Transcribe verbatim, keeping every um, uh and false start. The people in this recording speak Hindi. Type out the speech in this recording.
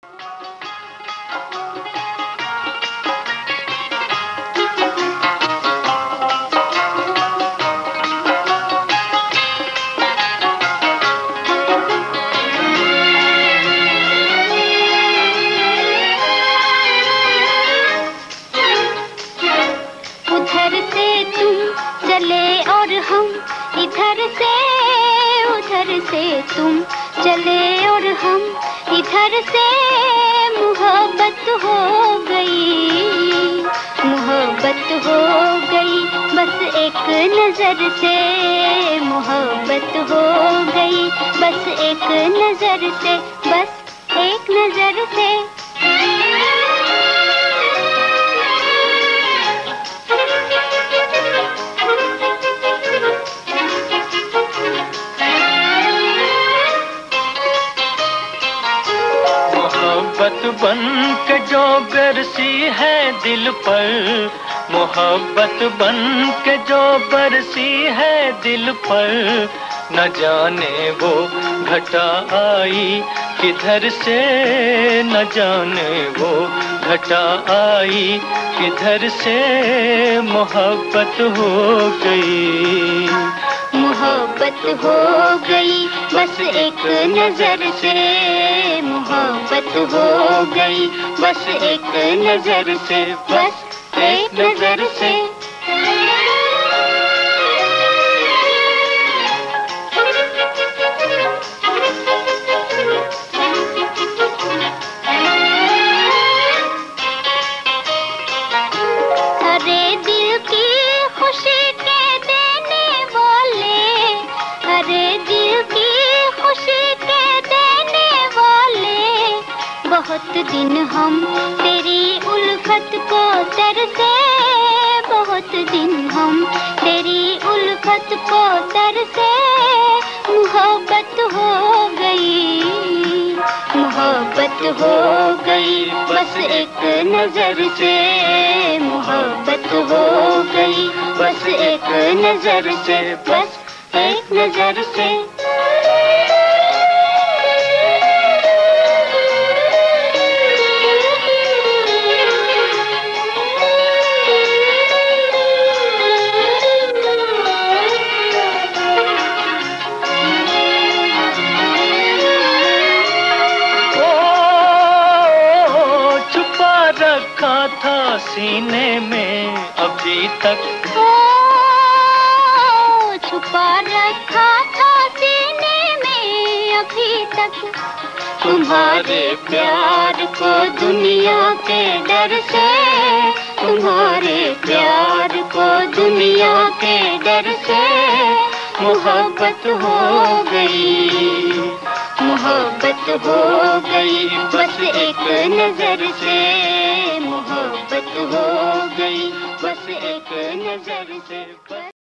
इधर से उधर से तुम चले और हम इधर से मोहब्बत हो गई, मोहब्बत हो गई बस एक नजर से, मोहब्बत हो गई बस एक नजर से, बस एक नजर से। मोहब्बत बन के जो बरसी है दिल पर, मोहब्बत बन के जो बरसी है दिल पर, न जाने वो घटा आई किधर से, न जाने वो घटा आई किधर से, मोहब्बत हो गई, मोहब्बत हो गई बस एक नजर से, मोहब्बत हो गई बस एक नजर से, बस एक नजर से। अरे दिल की खुशी के देने वाले, अरे दिल की खुशी के देने वाले, बहुत दिन हम तेरी उल्फत को तरसे, बहुत दिन हम तेरी उल्फत को तरसे, मोहब्बत हो गई, मोहब्बत हो गई बस एक नजर से, मोहब्बत हो गई बस एक नजर से, बस एक नजर से। रखा था सीने में अभी तक, ओ, छुपा रखा था सीने में अभी तक, तुम्हारे प्यार को दुनिया के डर से, तुम्हारे प्यार को दुनिया के डर से, मोहब्बत हो गई, मोहब्बत हो गई बस एक नजर से, मोहब्बत हो गई बस एक नजर से।